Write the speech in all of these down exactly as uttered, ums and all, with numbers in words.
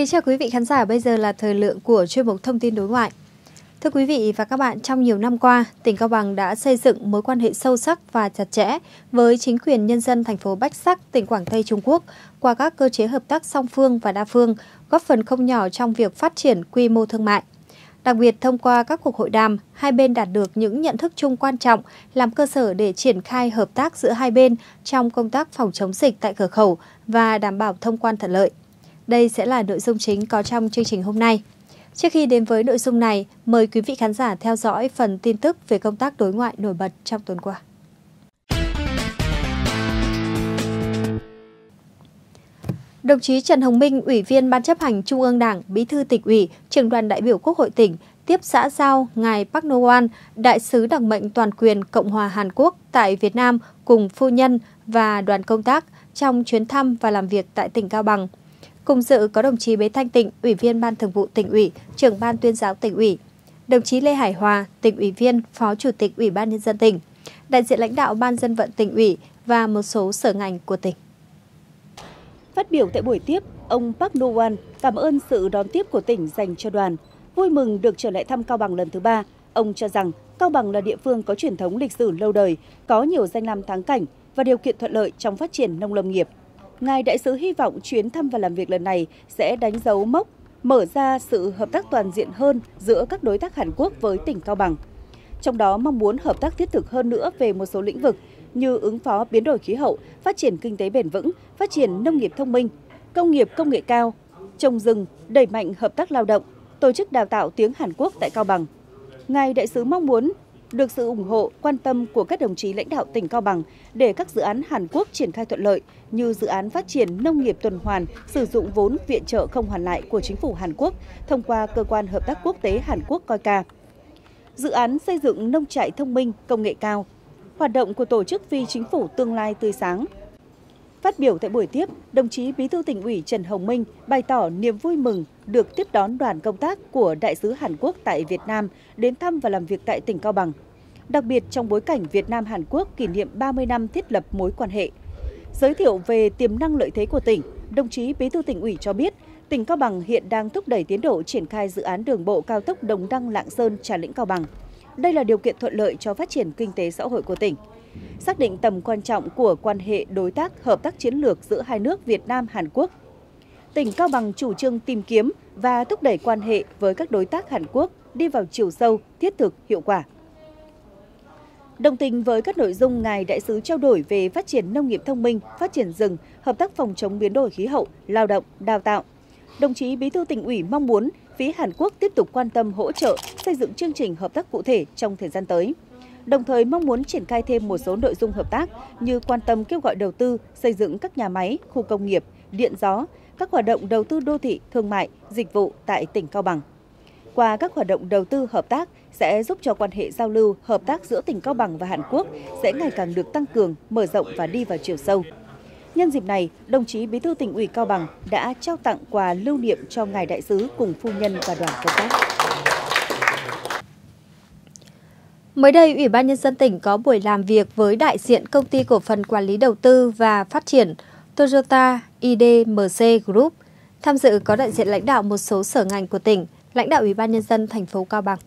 Kính chào quý vị khán giả, bây giờ là thời lượng của chuyên mục Thông tin đối ngoại. Thưa quý vị và các bạn, trong nhiều năm qua, tỉnh Cao Bằng đã xây dựng mối quan hệ sâu sắc và chặt chẽ với chính quyền nhân dân thành phố Bách Sắc, tỉnh Quảng Tây, Trung Quốc qua các cơ chế hợp tác song phương và đa phương, góp phần không nhỏ trong việc phát triển quy mô thương mại. Đặc biệt, thông qua các cuộc hội đàm, hai bên đạt được những nhận thức chung quan trọng làm cơ sở để triển khai hợp tác giữa hai bên trong công tác phòng chống dịch tại cửa khẩu và đảm bảo thông quan thuận lợi. Đây sẽ là nội dung chính có trong chương trình hôm nay. Trước khi đến với nội dung này, mời quý vị khán giả theo dõi phần tin tức về công tác đối ngoại nổi bật trong tuần qua. Đồng chí Trần Hồng Minh, Ủy viên Ban chấp hành Trung ương Đảng, Bí thư Tỉnh ủy, Trưởng đoàn đại biểu Quốc hội tỉnh, tiếp xã giao ngài Park No-won, Đại sứ đặc mệnh toàn quyền Cộng hòa Hàn Quốc tại Việt Nam cùng phu nhân và đoàn công tác trong chuyến thăm và làm việc tại tỉnh Cao Bằng. Cùng dự có đồng chí Bế Thanh Tịnh, Ủy viên Ban Thường vụ Tỉnh ủy, Trưởng ban Tuyên giáo Tỉnh ủy, đồng chí Lê Hải Hòa, Tỉnh ủy viên, Phó Chủ tịch Ủy ban Nhân dân tỉnh, đại diện lãnh đạo Ban Dân vận Tỉnh ủy và một số sở ngành của tỉnh. Phát biểu tại buổi tiếp, ông Park No-won cảm ơn sự đón tiếp của tỉnh dành cho đoàn. Vui mừng được trở lại thăm Cao Bằng lần thứ ba, ông cho rằng Cao Bằng là địa phương có truyền thống lịch sử lâu đời, có nhiều danh lam thắng cảnh và điều kiện thuận lợi trong phát triển nông lâm nghiệp. Ngài Đại sứ hy vọng chuyến thăm và làm việc lần này sẽ đánh dấu mốc, mở ra sự hợp tác toàn diện hơn giữa các đối tác Hàn Quốc với tỉnh Cao Bằng. Trong đó mong muốn hợp tác thiết thực hơn nữa về một số lĩnh vực như ứng phó biến đổi khí hậu, phát triển kinh tế bền vững, phát triển nông nghiệp thông minh, công nghiệp công nghệ cao, trồng rừng, đẩy mạnh hợp tác lao động, tổ chức đào tạo tiếng Hàn Quốc tại Cao Bằng. Ngài Đại sứ mong muốn được sự ủng hộ, quan tâm của các đồng chí lãnh đạo tỉnh Cao Bằng để các dự án Hàn Quốc triển khai thuận lợi như dự án phát triển nông nghiệp tuần hoàn, sử dụng vốn viện trợ không hoàn lại của chính phủ Hàn Quốc thông qua Cơ quan Hợp tác Quốc tế Hàn Quốc coi ca. Dự án xây dựng nông trại thông minh công nghệ cao, hoạt động của tổ chức phi chính phủ Tương lai tươi sáng. Phát biểu tại buổi tiếp, đồng chí Bí thư Tỉnh ủy Trần Hồng Minh bày tỏ niềm vui mừng được tiếp đón đoàn công tác của Đại sứ Hàn Quốc tại Việt Nam đến thăm và làm việc tại tỉnh Cao Bằng. Đặc biệt trong bối cảnh Việt Nam Hàn Quốc kỷ niệm ba mươi năm thiết lập mối quan hệ. Giới thiệu về tiềm năng lợi thế của tỉnh, đồng chí Bí thư Tỉnh ủy cho biết, tỉnh Cao Bằng hiện đang thúc đẩy tiến độ triển khai dự án đường bộ cao tốc Đồng Đăng - Lạng Sơn - Trà Lĩnh - Cao Bằng. Đây là điều kiện thuận lợi cho phát triển kinh tế xã hội của tỉnh. Xác định tầm quan trọng của quan hệ đối tác hợp tác chiến lược giữa hai nước Việt Nam Hàn Quốc, tỉnh Cao Bằng chủ trương tìm kiếm và thúc đẩy quan hệ với các đối tác Hàn Quốc đi vào chiều sâu, thiết thực, hiệu quả. Đồng tình với các nội dung ngài Đại sứ trao đổi về phát triển nông nghiệp thông minh, phát triển rừng, hợp tác phòng chống biến đổi khí hậu, lao động, đào tạo, đồng chí Bí thư Tỉnh ủy mong muốn phía Hàn Quốc tiếp tục quan tâm hỗ trợ xây dựng chương trình hợp tác cụ thể trong thời gian tới. Đồng thời mong muốn triển khai thêm một số nội dung hợp tác như quan tâm kêu gọi đầu tư, xây dựng các nhà máy, khu công nghiệp, điện gió, các hoạt động đầu tư đô thị, thương mại, dịch vụ tại tỉnh Cao Bằng. Qua các hoạt động đầu tư hợp tác sẽ giúp cho quan hệ giao lưu, hợp tác giữa tỉnh Cao Bằng và Hàn Quốc sẽ ngày càng được tăng cường, mở rộng và đi vào chiều sâu. Nhân dịp này, đồng chí Bí thư Tỉnh ủy Cao Bằng đã trao tặng quà lưu niệm cho ngài Đại sứ cùng phu nhân và đoàn công tác. Mới đây, Ủy ban Nhân dân tỉnh có buổi làm việc với đại diện Công ty Cổ phần Quản lý Đầu tư và Phát triển Toyota i đê em xê Group. Tham dự có đại diện lãnh đạo một số sở ngành của tỉnh, lãnh đạo Ủy ban Nhân dân thành phố Cao Bằng.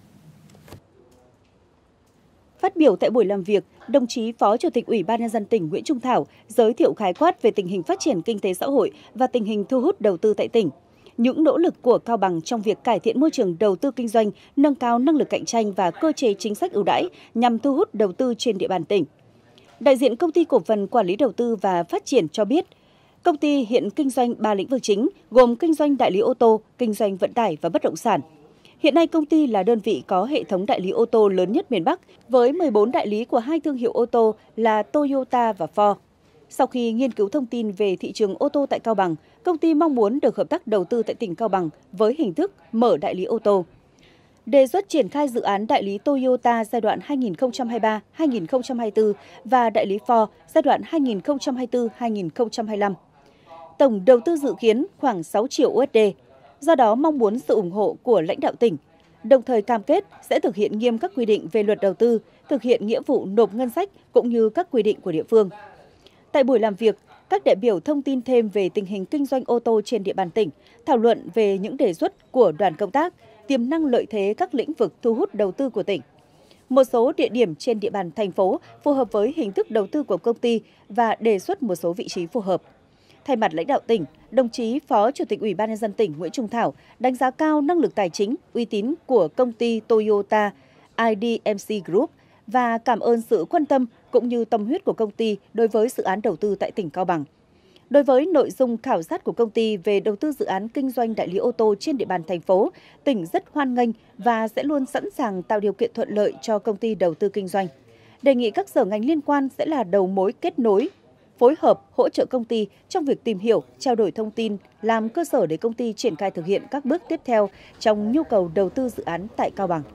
Phát biểu tại buổi làm việc, đồng chí Phó Chủ tịch Ủy ban Nhân dân tỉnh Nguyễn Trung Thảo giới thiệu khái quát về tình hình phát triển kinh tế xã hội và tình hình thu hút đầu tư tại tỉnh. Những nỗ lực của Cao Bằng trong việc cải thiện môi trường đầu tư kinh doanh, nâng cao năng lực cạnh tranh và cơ chế chính sách ưu đãi nhằm thu hút đầu tư trên địa bàn tỉnh. Đại diện Công ty Cổ phần Quản lý Đầu tư và Phát triển cho biết, công ty hiện kinh doanh ba lĩnh vực chính gồm kinh doanh đại lý ô tô, kinh doanh vận tải và bất động sản. Hiện nay công ty là đơn vị có hệ thống đại lý ô tô lớn nhất miền Bắc với mười bốn đại lý của hai thương hiệu ô tô là Toyota và Ford. Sau khi nghiên cứu thông tin về thị trường ô tô tại Cao Bằng, công ty mong muốn được hợp tác đầu tư tại tỉnh Cao Bằng với hình thức mở đại lý ô tô. Đề xuất triển khai dự án đại lý Toyota giai đoạn hai nghìn không trăm hai mươi ba đến hai nghìn không trăm hai mươi tư và đại lý Ford giai đoạn hai nghìn không trăm hai mươi tư đến hai nghìn không trăm hai mươi lăm. Tổng đầu tư dự kiến khoảng sáu triệu đô la, do đó mong muốn sự ủng hộ của lãnh đạo tỉnh, đồng thời cam kết sẽ thực hiện nghiêm các quy định về luật đầu tư, thực hiện nghĩa vụ nộp ngân sách cũng như các quy định của địa phương. Tại buổi làm việc, các đại biểu thông tin thêm về tình hình kinh doanh ô tô trên địa bàn tỉnh, thảo luận về những đề xuất của đoàn công tác, tiềm năng lợi thế các lĩnh vực thu hút đầu tư của tỉnh. Một số địa điểm trên địa bàn thành phố phù hợp với hình thức đầu tư của công ty và đề xuất một số vị trí phù hợp. Thay mặt lãnh đạo tỉnh, đồng chí Phó Chủ tịch Ủy ban nhân dân tỉnh Nguyễn Trung Thảo đánh giá cao năng lực tài chính, uy tín của công ty Toyota i đê em xê Group và cảm ơn sự quan tâm cũng như tâm huyết của công ty đối với dự án đầu tư tại tỉnh Cao Bằng. Đối với nội dung khảo sát của công ty về đầu tư dự án kinh doanh đại lý ô tô trên địa bàn thành phố, tỉnh rất hoan nghênh và sẽ luôn sẵn sàng tạo điều kiện thuận lợi cho công ty đầu tư kinh doanh. Đề nghị các sở ngành liên quan sẽ là đầu mối kết nối, phối hợp, hỗ trợ công ty trong việc tìm hiểu, trao đổi thông tin, làm cơ sở để công ty triển khai thực hiện các bước tiếp theo trong nhu cầu đầu tư dự án tại Cao Bằng.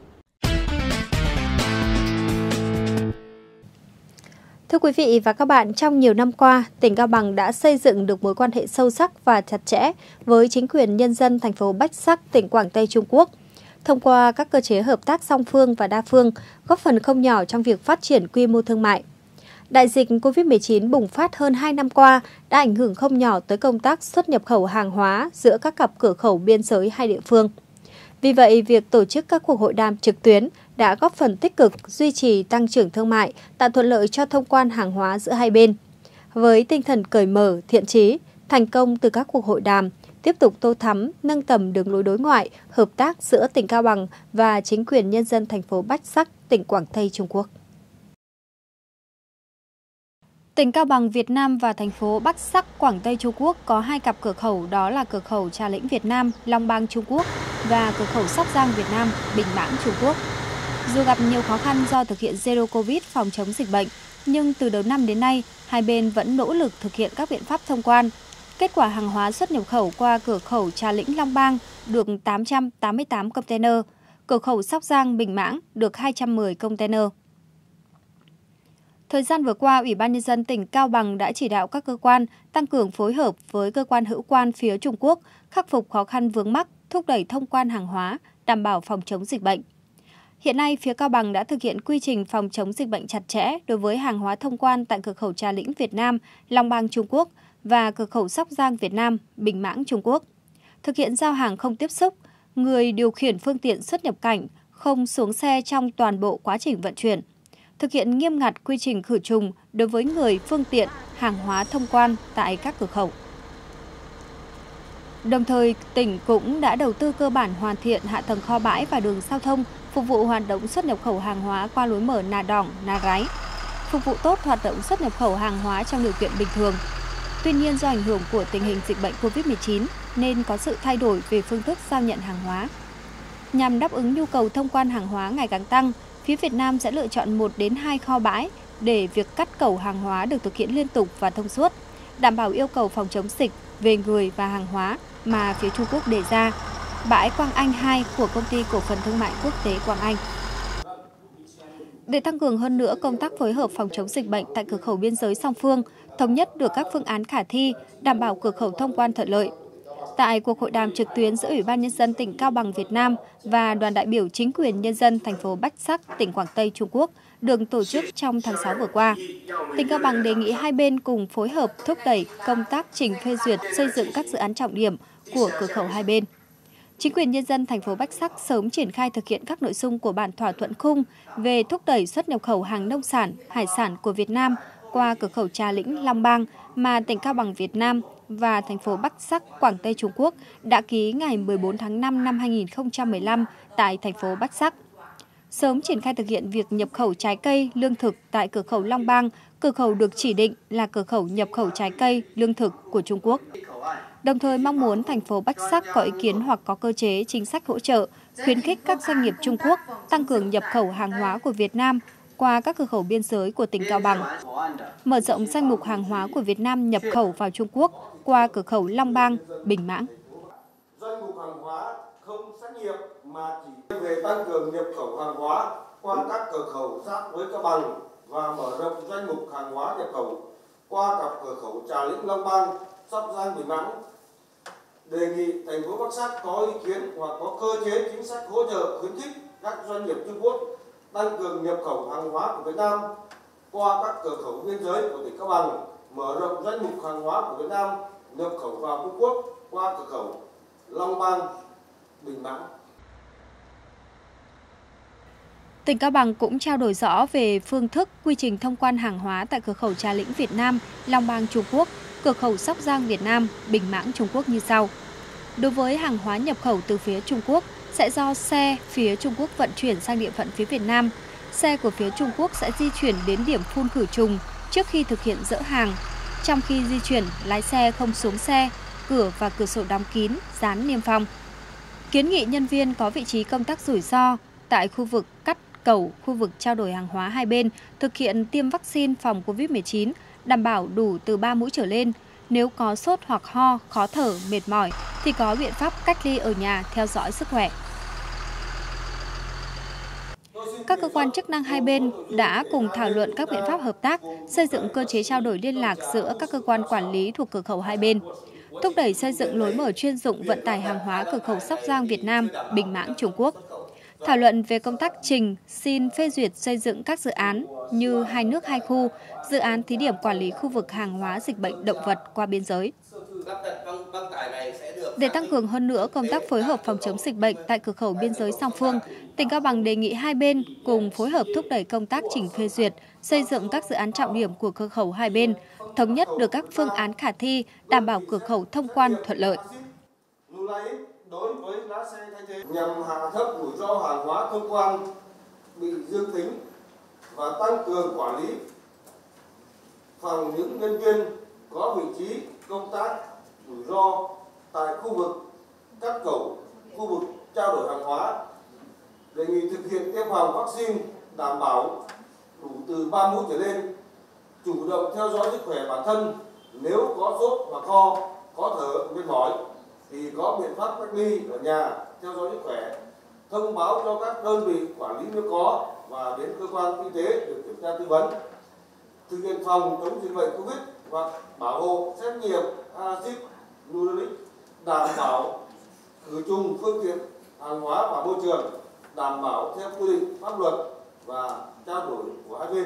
Thưa quý vị và các bạn, trong nhiều năm qua, tỉnh Cao Bằng đã xây dựng được mối quan hệ sâu sắc và chặt chẽ với chính quyền nhân dân thành phố Bách Sắc, tỉnh Quảng Tây, Trung Quốc. Thông qua các cơ chế hợp tác song phương và đa phương, góp phần không nhỏ trong việc phát triển quy mô thương mại. Đại dịch Covid mười chín bùng phát hơn hai năm qua đã ảnh hưởng không nhỏ tới công tác xuất nhập khẩu hàng hóa giữa các cặp cửa khẩu biên giới hai địa phương. Vì vậy, việc tổ chức các cuộc hội đàm trực tuyến đã góp phần tích cực duy trì tăng trưởng thương mại, tạo thuận lợi cho thông quan hàng hóa giữa hai bên. Với tinh thần cởi mở, thiện chí, thành công từ các cuộc hội đàm, tiếp tục tô thắm, nâng tầm đường lối đối ngoại, hợp tác giữa tỉnh Cao Bằng và chính quyền nhân dân thành phố Bách Sắc, tỉnh Quảng Tây, Trung Quốc. Tỉnh Cao Bằng Việt Nam và thành phố Bách Sắc, Quảng Tây Trung Quốc có hai cặp cửa khẩu, đó là cửa khẩu Trà Lĩnh Việt Nam, Long Bang Trung Quốc và cửa khẩu Sóc Giang Việt Nam, Bình Mãng Trung Quốc. Dù gặp nhiều khó khăn do thực hiện Zero Covid phòng chống dịch bệnh, nhưng từ đầu năm đến nay, hai bên vẫn nỗ lực thực hiện các biện pháp thông quan. Kết quả hàng hóa xuất nhập khẩu qua cửa khẩu Trà Lĩnh Long Bang được tám trăm tám mươi tám container, cửa khẩu Sóc Giang Bình Mãng được hai trăm mười container. Thời gian vừa qua, Ủy ban nhân dân tỉnh Cao Bằng đã chỉ đạo các cơ quan tăng cường phối hợp với cơ quan hữu quan phía Trung Quốc, khắc phục khó khăn vướng mắc, thúc đẩy thông quan hàng hóa, đảm bảo phòng chống dịch bệnh. Hiện nay, phía Cao Bằng đã thực hiện quy trình phòng chống dịch bệnh chặt chẽ đối với hàng hóa thông quan tại cửa khẩu Trà Lĩnh Việt Nam, Long Bang Trung Quốc và cửa khẩu Sóc Giang Việt Nam, Bình Mãng Trung Quốc. Thực hiện giao hàng không tiếp xúc, người điều khiển phương tiện xuất nhập cảnh không xuống xe trong toàn bộ quá trình vận chuyển. Thực hiện nghiêm ngặt quy trình khử trùng đối với người, phương tiện, hàng hóa thông quan tại các cửa khẩu. Đồng thời, tỉnh cũng đã đầu tư cơ bản hoàn thiện hạ tầng kho bãi và đường giao thông, phục vụ hoạt động xuất nhập khẩu hàng hóa qua lối mở Nà Đỏng, Nà Rái, phục vụ tốt hoạt động xuất nhập khẩu hàng hóa trong điều kiện bình thường. Tuy nhiên, do ảnh hưởng của tình hình dịch bệnh Covid mười chín nên có sự thay đổi về phương thức giao nhận hàng hóa. Nhằm đáp ứng nhu cầu thông quan hàng hóa ngày càng tăng, phía Việt Nam sẽ lựa chọn một đến hai kho bãi để việc cắt cẩu hàng hóa được thực hiện liên tục và thông suốt, đảm bảo yêu cầu phòng chống dịch về người và hàng hóa mà phía Trung Quốc đề ra. Bãi Quang Anh hai của Công ty Cổ phần Thương mại Quốc tế Quang Anh. Để tăng cường hơn nữa công tác phối hợp phòng chống dịch bệnh tại cửa khẩu biên giới song phương, thống nhất được các phương án khả thi, đảm bảo cửa khẩu thông quan thuận lợi. Tại cuộc hội đàm trực tuyến giữa Ủy ban nhân dân tỉnh Cao Bằng Việt Nam và đoàn đại biểu chính quyền nhân dân thành phố Bách Sắc, tỉnh Quảng Tây Trung Quốc được tổ chức trong tháng sáu vừa qua, tỉnh Cao Bằng đề nghị hai bên cùng phối hợp thúc đẩy công tác trình phê duyệt xây dựng các dự án trọng điểm của cửa khẩu hai bên. Chính quyền nhân dân thành phố Bách Sắc sớm triển khai thực hiện các nội dung của bản thỏa thuận khung về thúc đẩy xuất nhập khẩu hàng nông sản, hải sản của Việt Nam qua cửa khẩu Trà Lĩnh, Long Bang mà tỉnh Cao Bằng Việt Nam và thành phố Bách Sắc, Quảng Tây Trung Quốc đã ký ngày mười bốn tháng năm năm hai nghìn không trăm mười lăm tại thành phố Bách Sắc. Sớm triển khai thực hiện việc nhập khẩu trái cây, lương thực tại cửa khẩu Long Bang, cửa khẩu được chỉ định là cửa khẩu nhập khẩu trái cây, lương thực của Trung Quốc. Đồng thời mong muốn thành phố Bách Sắc có ý kiến hoặc có cơ chế chính sách hỗ trợ, khuyến khích các doanh nghiệp Trung Quốc tăng cường nhập khẩu hàng hóa của Việt Nam qua các cửa khẩu biên giới của tỉnh Cao Bằng, mở rộng danh mục hàng hóa của Việt Nam nhập khẩu vào Trung Quốc qua cửa khẩu Long Bang, Bình Mãng. Danh mục hàng hóa không xét nghiệm mà chỉ về tăng cường nhập khẩu hàng hóa qua các cửa khẩu giáp với Cao Bằng và mở rộng danh mục hàng hóa nhập khẩu qua các cửa khẩu Trà Lĩnh, Long Bang, Sóc Giang, Bình Mãng. Đề nghị thành phố Bách Sắc có ý kiến hoặc có cơ chế chính sách hỗ trợ khuyến khích các doanh nghiệp Trung Quốc tăng cường nhập khẩu hàng hóa của Việt Nam qua các cửa khẩu biên giới của tỉnh Cao Bằng mở rộng danh mục hàng hóa của Việt Nam nhập khẩu vào Trung Quốc qua cửa khẩu Long Bang, Bình Mãn. Tỉnh Cao Bằng cũng trao đổi rõ về phương thức, quy trình thông quan hàng hóa tại cửa khẩu Trà Lĩnh Việt Nam, Long Bang Trung Quốc, cửa khẩu Sóc Giang Việt Nam, Bình Mãn Trung Quốc như sau. Đối với hàng hóa nhập khẩu từ phía Trung Quốc, sẽ do xe phía Trung Quốc vận chuyển sang địa phận phía Việt Nam. Xe của phía Trung Quốc sẽ di chuyển đến điểm phun khử trùng trước khi thực hiện dỡ hàng. Trong khi di chuyển, lái xe không xuống xe, cửa và cửa sổ đóng kín, dán niêm phong. Kiến nghị nhân viên có vị trí công tác rủi ro tại khu vực cắt cẩu, khu vực trao đổi hàng hóa hai bên thực hiện tiêm vaccine phòng Covid mười chín, đảm bảo đủ từ ba mũi trở lên. Nếu có sốt hoặc ho, khó thở, mệt mỏi thì có biện pháp cách ly ở nhà theo dõi sức khỏe. Các cơ quan chức năng hai bên đã cùng thảo luận các biện pháp hợp tác, xây dựng cơ chế trao đổi liên lạc giữa các cơ quan quản lý thuộc cửa khẩu hai bên, thúc đẩy xây dựng lối mở chuyên dụng vận tải hàng hóa cửa khẩu Sóc Giang Việt Nam, Bình Mãn Trung Quốc. Thảo luận về công tác trình, xin phê duyệt xây dựng các dự án như hai nước hai khu, dự án thí điểm quản lý khu vực hàng hóa dịch bệnh động vật qua biên giới. Để tăng cường hơn nữa công tác phối hợp phòng chống dịch bệnh tại cửa khẩu biên giới song phương, tỉnh Cao Bằng đề nghị hai bên cùng phối hợp thúc đẩy công tác trình phê duyệt, xây dựng các dự án trọng điểm của cửa khẩu hai bên, thống nhất được các phương án khả thi, đảm bảo cửa khẩu thông quan thuận lợi. Đối với lái xe thay thế nhằm hạ thấp rủi ro hàng hóa thông quan bị dương tính và tăng cường quản lý phòng những nhân viên có vị trí công tác rủi ro tại khu vực các cẩu, khu vực trao đổi hàng hóa, đề nghị thực hiện tiêm phòng vaccine đảm bảo đủ từ ba mũi trở lên, chủ động theo dõi sức khỏe bản thân, nếu có sốt hoặc ho, khó thở, mệt mỏi thì có biện pháp cách ly ở nhà theo dõi sức khỏe, thông báo cho các đơn vị quản lý nếu có và đến cơ quan y tế được kiểm tra tư vấn, thực hiện phòng chống dịch bệnh Covid hoặc bảo hộ xét nghiệm axit nucleic, đảm bảo khử trùng phương tiện hàng hóa và môi trường, đảm bảo theo quy định pháp luật và trao đổi của hai bên.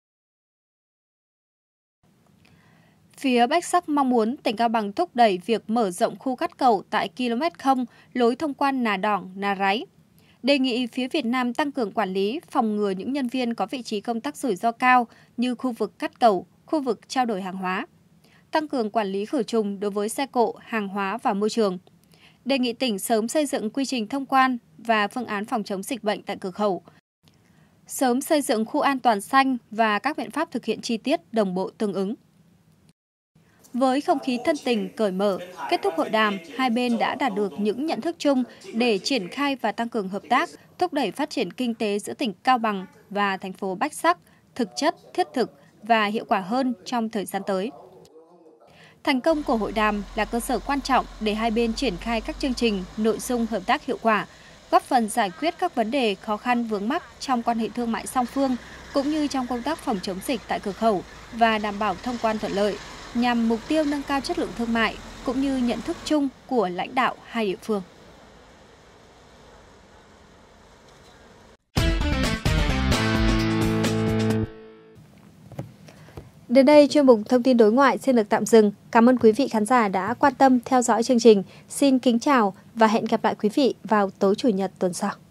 Phía Bách Sắc mong muốn tỉnh Cao Bằng thúc đẩy việc mở rộng khu cắt cẩu tại ki lô mét không lối thông quan Nà Đỏng, Nà Ráy. Đề nghị phía Việt Nam tăng cường quản lý, phòng ngừa những nhân viên có vị trí công tác rủi ro cao như khu vực cắt cẩu, khu vực trao đổi hàng hóa. Tăng cường quản lý khử trùng đối với xe cộ, hàng hóa và môi trường. Đề nghị tỉnh sớm xây dựng quy trình thông quan và phương án phòng chống dịch bệnh tại cửa khẩu. Sớm xây dựng khu an toàn xanh và các biện pháp thực hiện chi tiết đồng bộ tương ứng. Với không khí thân tình, cởi mở, kết thúc hội đàm, hai bên đã đạt được những nhận thức chung để triển khai và tăng cường hợp tác, thúc đẩy phát triển kinh tế giữa tỉnh Cao Bằng và thành phố Bách Sắc, thực chất, thiết thực và hiệu quả hơn trong thời gian tới. Thành công của hội đàm là cơ sở quan trọng để hai bên triển khai các chương trình, nội dung hợp tác hiệu quả, góp phần giải quyết các vấn đề khó khăn vướng mắc trong quan hệ thương mại song phương, cũng như trong công tác phòng chống dịch tại cửa khẩu và đảm bảo thông quan thuận lợi, nhằm mục tiêu nâng cao chất lượng thương mại cũng như nhận thức chung của lãnh đạo hai địa phương. Đến đây, chuyên mục Thông tin đối ngoại xin được tạm dừng. Cảm ơn quý vị khán giả đã quan tâm theo dõi chương trình. Xin kính chào và hẹn gặp lại quý vị vào tối Chủ nhật tuần sau.